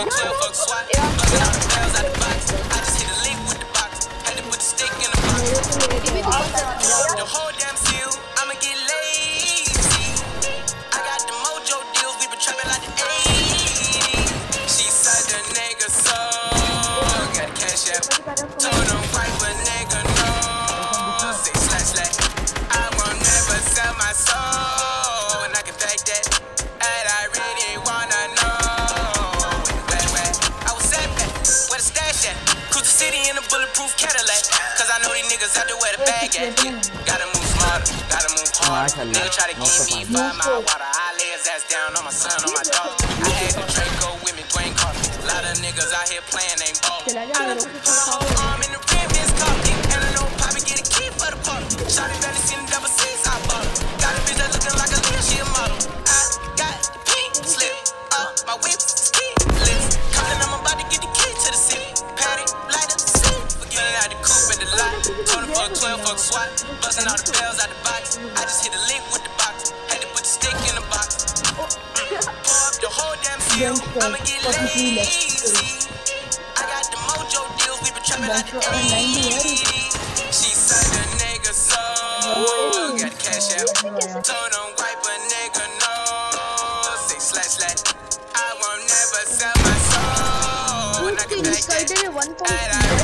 fuck 12, fuck SWAT. Bustin' all the bells out the box. I just hit a lick with the box. Had to put the stick in the box. The whole damn seal, I'ma get lazy. I got the mojo deals, we been trapping like the 80s. She said the nigga so got the cash out. Told him wipe a nigga no. Say slash slash. I won't never sell my soul, and I can fake that. And I really wanna know where I was at that, where the stash at. Cruise the city in a bulletproof Cadillac. Cause I know these niggas out there where the bag at. Yeah. Gotta move smarter, gotta move harder. Nigga try to give me 5 mile water. I lay his ass down on my son, on my daughter. I had the Draco with me, Dwayne Carter. A lot of niggas out here playing, ain't ballin'. I done put my whole arm in the rim, it's coffee. And I know Poppy get a key for the party. Shawty barely seen the double C's, I bought her. Got a bitch that looking like a Leo, she a model. I got the pink slip, my whip is key lips. Calling, I'm about to get the key to the city. Patty, light up the city. Forgetting out the coupe at the lot. Told him fuck 12, fuck SWAT. Bustin' all the bells out the box. I just hit a lick with the box. Had to put the stick in the box. Pour up the whole damn seal. I'ma get lazy. I got the mojo deals. We been trapping like the 80s. She said the nigga so got the cash out. Told him wipe a nigga no. Say slash slash. I won't never sell my soul, and I can back that.